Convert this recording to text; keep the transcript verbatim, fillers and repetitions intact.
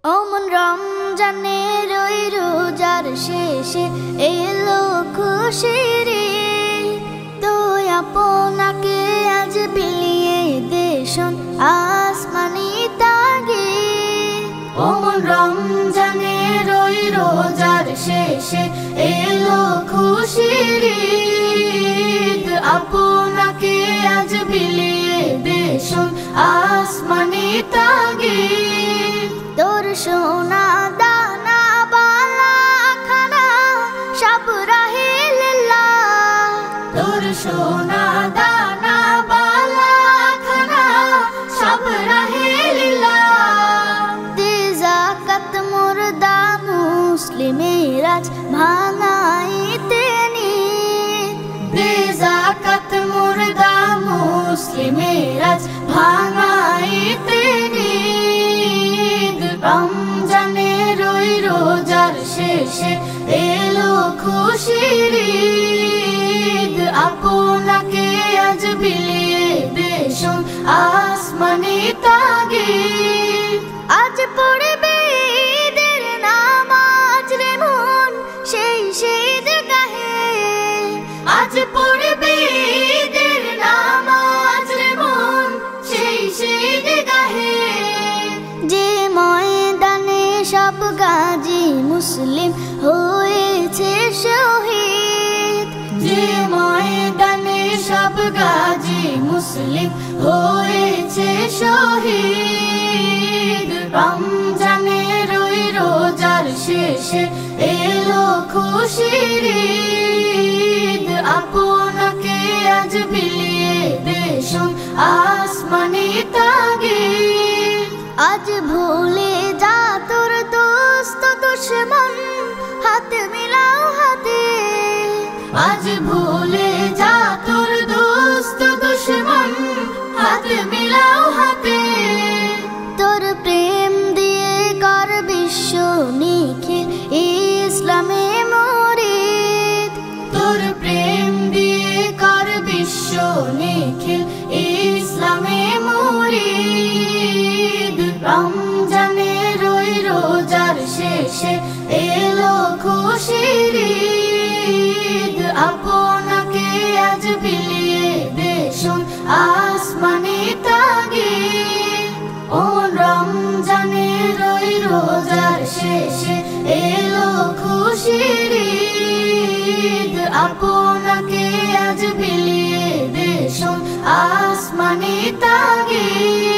অমন রমজানের ওই রোজার শেষে এলো খুশির ঈদ। তুই আপনাকে আজ বিলিয়ে দেশন আসমানি তাগিদ। অমন রমজানের ওই রোজার শেষে এলো খুশির ঈদ। আপনাকে আজ বিলিয়ে দেশন আসমানি তাগিদ। তোর সোনা দানা বালা খানা সব রাহিল্লাহ। তোর সোনা দানা বালা খানা সব রাহিল্লাহ। দে যাকাত মুর্দা মুসলিমের আজ ভাঙাইতে নিদ। দে যাকাত মুর্দা মুসলিমের আজ ভাঙাইতে নিদ। রমজানের ওই রোজার শেষে এলো খুশির ঈদ। আপনাকে আজ বিলিয়ে দেশন আসমানি তাগিদ। আজ পড়বে ঈদের নামাজ রে মন সেই শীত গাহে। আজ পড়বে ঈদের নামাজ রে মন সেই শীত গাহে। যে ময়দানে সব গাজী মুসলিম হয়েছে শহীদ। যে ময়দানে সব গাজী মুসলিম হয়েছে শহীদ। রমজানের ওই রোজার শেষে এলো খুশির ঈদ। আপনাকে আজ বিলিয়ে দেশন আসমানি তাগিদ। আজ ভুলে যা তোর দোস্ত দুশমন হাত মিলাও হাতে। আজ ভুলে যা তোর দোস্ত দুশমন হাত মিলাও হাতে। তোর প্রেম দিয়ে কর বিশ্ব নিখিল ইসলামে মুরিদ। তোর প্রেম দিয়ে কর বিশ্ব নিখিল ইসলামে মুরিদ। রমজানের ওই রোজার শেষে এলো খুশির ঈদ। আপনাকে আজ বিলিয়ে দেশন আসমানি তাগিদ। ও রমজানের ওই রোজার শেষে এলো খুশির ঈদ। আপনাকে আজ বিলিয়ে দেশন আসমানি তাগিদ।